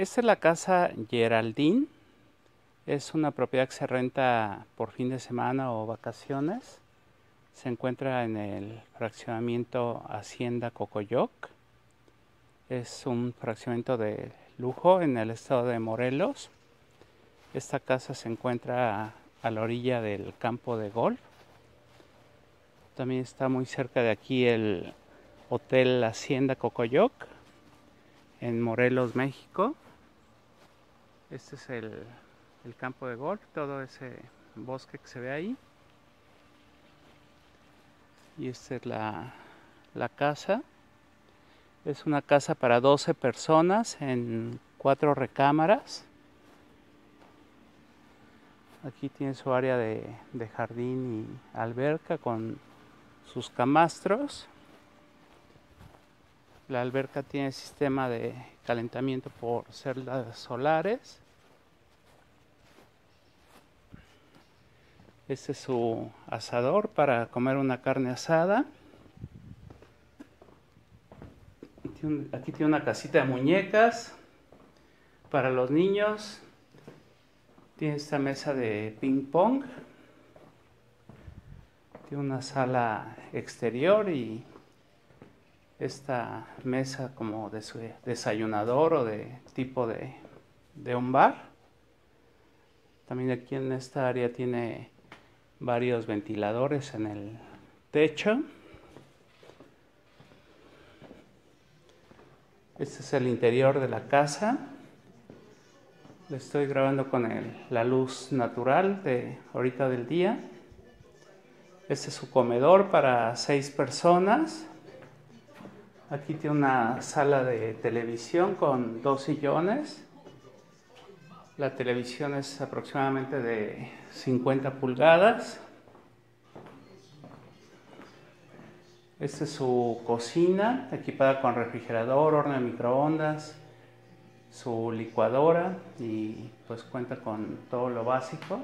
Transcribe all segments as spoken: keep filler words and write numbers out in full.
Esta es la casa Geraldine. Es una propiedad que se renta por fin de semana o vacaciones. Se encuentra en el fraccionamiento Hacienda Cocoyoc. Es un fraccionamiento de lujo en el estado de Morelos. Esta casa se encuentra a, a la orilla del campo de golf. También está muy cerca de aquí el Hotel Hacienda Cocoyoc en Morelos, México. Este es el, el campo de golf, todo ese bosque que se ve ahí. Y esta es la, la casa. Es una casa para doce personas en cuatro recámaras. Aquí tiene su área de, de jardín y alberca con sus camastros. La alberca tiene sistema de calentamiento por celdas solares. Este es su asador para comer una carne asada. Aquí tiene una casita de muñecas para los niños. Tiene esta mesa de ping pong. Tiene una sala exterior y esta mesa como de su desayunador o de tipo de, de un bar. También aquí en esta área tiene varios ventiladores en el techo. Este es el interior de la casa. Le estoy grabando con el, la luz natural de ahorita del día. Este es su comedor para seis personas. Aquí tiene una sala de televisión con dos sillones. La televisión es aproximadamente de cincuenta pulgadas. Esta es su cocina, equipada con refrigerador, horno de microondas, su licuadora y pues cuenta con todo lo básico.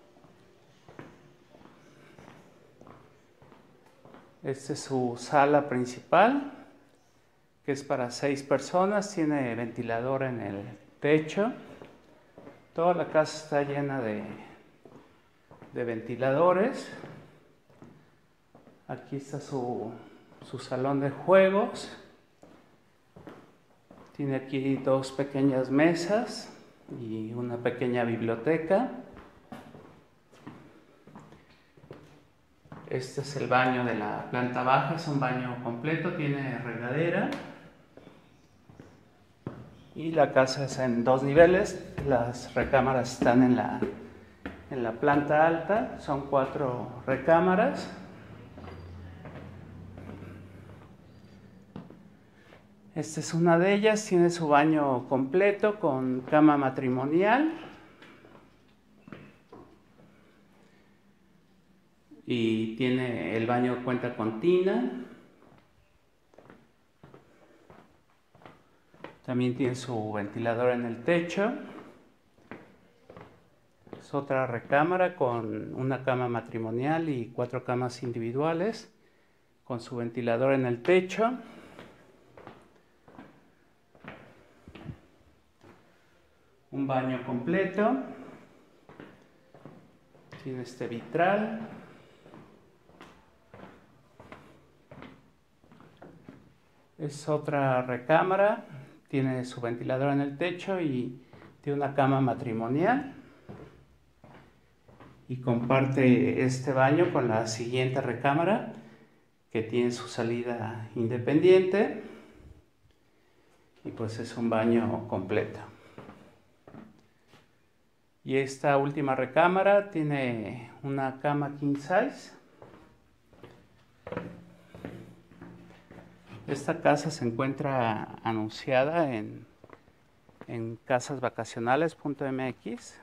Esta es su sala principal, que es para seis personas, tiene ventilador en el techo. Toda la casa está llena de, de ventiladores. Aquí está su, su salón de juegos. Tiene aquí dos pequeñas mesas y una pequeña biblioteca. Este es el baño de la planta baja, es un baño completo, tiene regadera. Y la casa es en dos niveles, las recámaras están en la, en la planta alta, son cuatro recámaras. Esta es una de ellas, tiene su baño completo con cama matrimonial. Y tiene el baño cuenta con tina. También tiene su ventilador en el techo. Es otra recámara con una cama matrimonial y cuatro camas individuales, con su ventilador en el techo. Un baño completo. Tiene este vitral. Es otra recámara. Tiene su ventilador en el techo y tiene una cama matrimonial. Y comparte este baño con la siguiente recámara, que tiene su salida independiente. Y pues es un baño completo. Y esta última recámara tiene una cama king size. Esta casa se encuentra anunciada en, en casas vacacionales punto m x.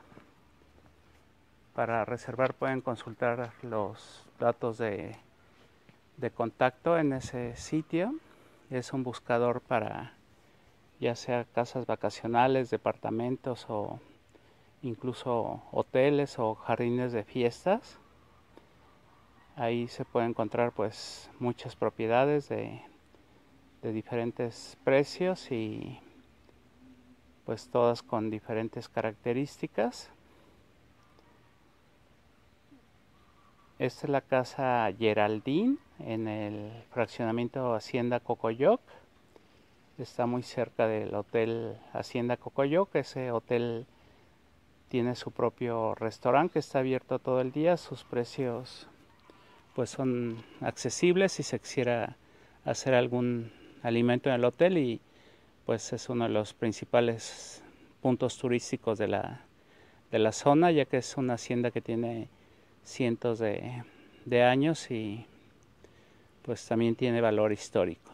Para reservar pueden consultar los datos de, de contacto en ese sitio. Es un buscador para ya sea casas vacacionales, departamentos o incluso hoteles o jardines de fiestas. Ahí se puede encontrar pues muchas propiedades de, de diferentes precios y, pues todas con diferentes características. Esta es la casa Geraldine en el fraccionamiento Hacienda Cocoyoc. Está muy cerca del hotel Hacienda Cocoyoc. Ese hotel tiene su propio restaurante que está abierto todo el día. Sus precios pues son accesibles si se quisiera hacer algún alimento en el hotel, y pues es uno de los principales puntos turísticos de la, de la zona, ya que es una hacienda que tiene cientos de, de años y pues también tiene valor histórico.